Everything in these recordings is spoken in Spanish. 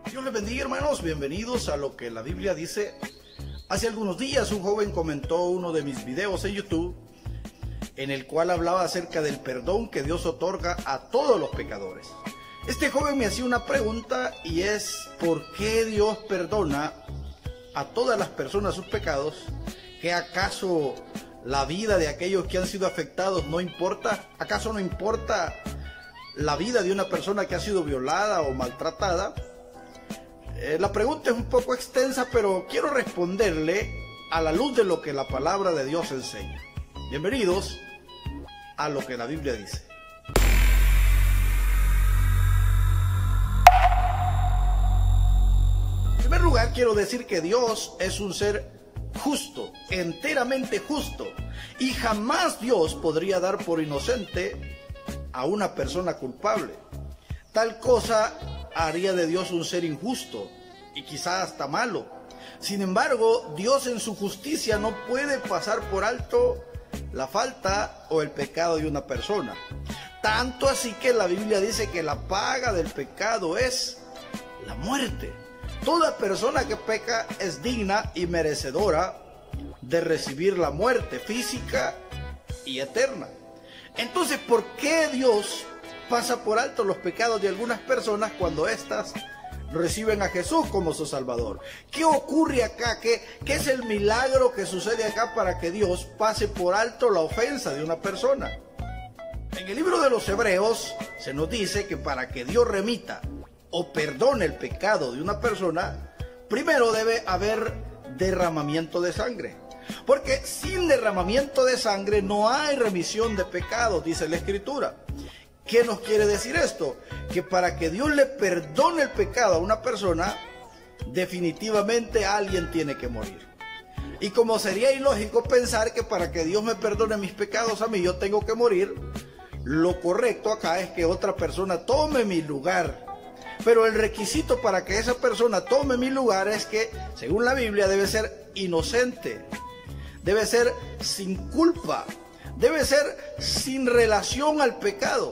Dios les bendiga, hermanos, bienvenidos a lo que la Biblia dice. Hace algunos días un joven comentó uno de mis videos en YouTube en el cual hablaba acerca del perdón que Dios otorga a todos los pecadores. Este joven me hacía una pregunta y es: ¿por qué Dios perdona a todas las personas sus pecados? ¿Que acaso la vida de aquellos que han sido afectados no importa? ¿Acaso no importa la vida de una persona que ha sido violada o maltratada? La pregunta es un poco extensa, pero quiero responderle a la luz de lo que la palabra de Dios enseña. Bienvenidos a lo que la Biblia dice. En primer lugar, quiero decir que Dios es un ser justo, enteramente justo, y jamás Dios podría dar por inocente a una persona culpable. Tal cosa haría de Dios un ser injusto y quizá hasta malo. Sin embargo, Dios en su justicia no puede pasar por alto la falta o el pecado de una persona. Tanto así que la Biblia dice que la paga del pecado es la muerte. Toda persona que peca es digna y merecedora de recibir la muerte física y eterna. Entonces, ¿por qué Dios pasa por alto los pecados de algunas personas cuando éstas reciben a Jesús como su Salvador? ¿Qué ocurre acá? ¿Qué es el milagro que sucede acá para que Dios pase por alto la ofensa de una persona? En el libro de los Hebreos se nos dice que para que Dios remita o perdone el pecado de una persona, primero debe haber derramamiento de sangre. Porque sin derramamiento de sangre no hay remisión de pecados, dice la Escritura. ¿Qué nos quiere decir esto? Que para que Dios le perdone el pecado a una persona, definitivamente alguien tiene que morir. Y como sería ilógico pensar que para que Dios me perdone mis pecados a mí yo tengo que morir, lo correcto acá es que otra persona tome mi lugar. Pero el requisito para que esa persona tome mi lugar es que, según la Biblia, debe ser inocente, debe ser sin culpa, debe ser sin relación al pecado.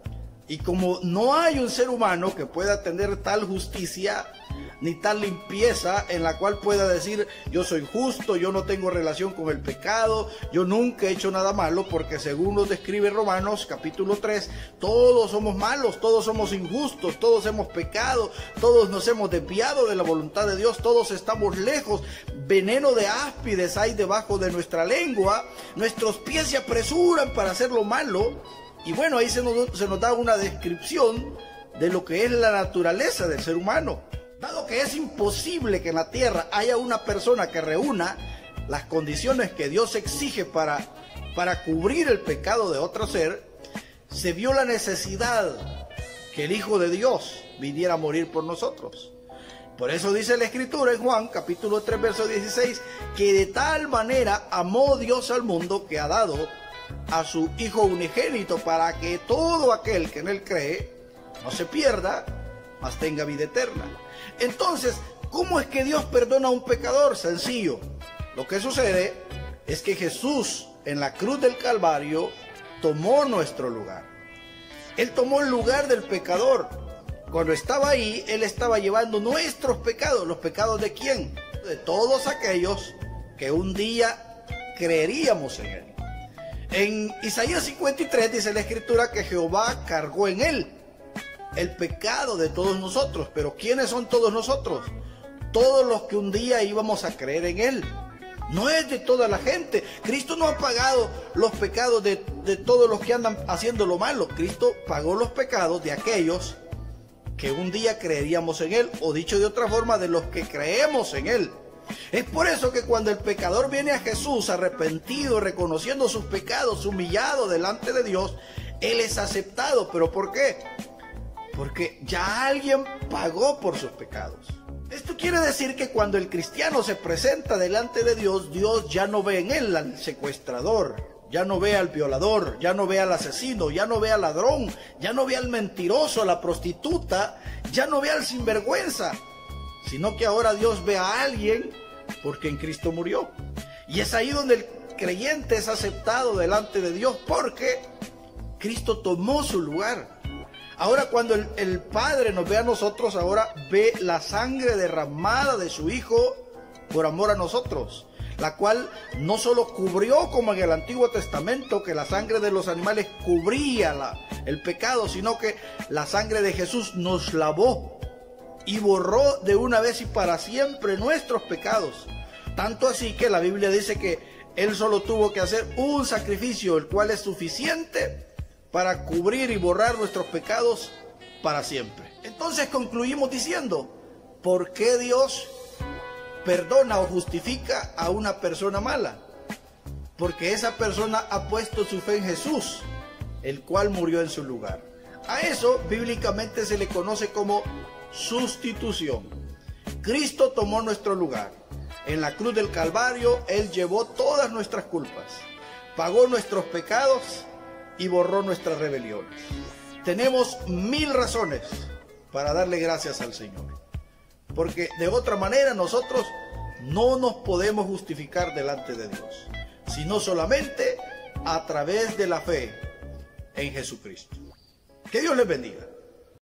Y como no hay un ser humano que pueda tener tal justicia ni tal limpieza en la cual pueda decir: yo soy justo, yo no tengo relación con el pecado, yo nunca he hecho nada malo, porque según nos describe Romanos capítulo 3, todos somos malos, todos somos injustos, todos hemos pecado, todos nos hemos desviado de la voluntad de Dios, todos estamos lejos, veneno de áspides hay debajo de nuestra lengua, nuestros pies se apresuran para hacer lo malo. Y bueno, ahí se nos da una descripción de lo que es la naturaleza del ser humano. Dado que es imposible que en la tierra haya una persona que reúna las condiciones que Dios exige para cubrir el pecado de otro ser, se vio la necesidad que el Hijo de Dios viniera a morir por nosotros. Por eso dice la Escritura en Juan capítulo 3 verso 16, que de tal manera amó Dios al mundo que ha dado a su Hijo unigénito, para que todo aquel que en él cree no se pierda, mas tenga vida eterna. Entonces, ¿cómo es que Dios perdona a un pecador? Sencillo. Lo que sucede es que Jesús en la cruz del Calvario tomó nuestro lugar. Él tomó el lugar del pecador. Cuando estaba ahí, Él estaba llevando nuestros pecados. ¿Los pecados de quién? De todos aquellos que un día creeríamos en Él. En Isaías 53 dice la Escritura que Jehová cargó en Él el pecado de todos nosotros. Pero ¿quiénes son todos nosotros? Todos los que un día íbamos a creer en Él. No es de toda la gente. Cristo no ha pagado los pecados de todos los que andan haciendo lo malo. Cristo pagó los pecados de aquellos que un día creeríamos en Él, o dicho de otra forma, de los que creemos en Él. Es por eso que cuando el pecador viene a Jesús arrepentido, reconociendo sus pecados, humillado delante de Dios, Él es aceptado. ¿Pero por qué? Porque ya alguien pagó por sus pecados. Esto quiere decir que cuando el cristiano se presenta delante de Dios, Dios ya no ve en él al secuestrador, ya no ve al violador, ya no ve al asesino, ya no ve al ladrón, ya no ve al mentiroso, a la prostituta, ya no ve al sinvergüenza, sino que ahora Dios ve a alguien porque en Cristo murió. Y es ahí donde el creyente es aceptado delante de Dios, porque Cristo tomó su lugar. Ahora cuando el Padre nos ve a nosotros, ahora ve la sangre derramada de su Hijo por amor a nosotros, la cual no solo cubrió como en el Antiguo Testamento, que la sangre de los animales cubría el pecado, sino que la sangre de Jesús nos lavó y borró de una vez y para siempre nuestros pecados. Tanto así que la Biblia dice que Él solo tuvo que hacer un sacrificio, el cual es suficiente para cubrir y borrar nuestros pecados para siempre. Entonces concluimos diciendo, ¿por qué Dios perdona o justifica a una persona mala? Porque esa persona ha puesto su fe en Jesús, el cual murió en su lugar. A eso bíblicamente se le conoce como sustitución. Cristo tomó nuestro lugar. En la cruz del Calvario, Él llevó todas nuestras culpas, pagó nuestros pecados y borró nuestras rebeliones. Tenemos 1000 razones para darle gracias al Señor, porque de otra manera nosotros no nos podemos justificar delante de Dios, sino solamente a través de la fe en Jesucristo. Que Dios les bendiga.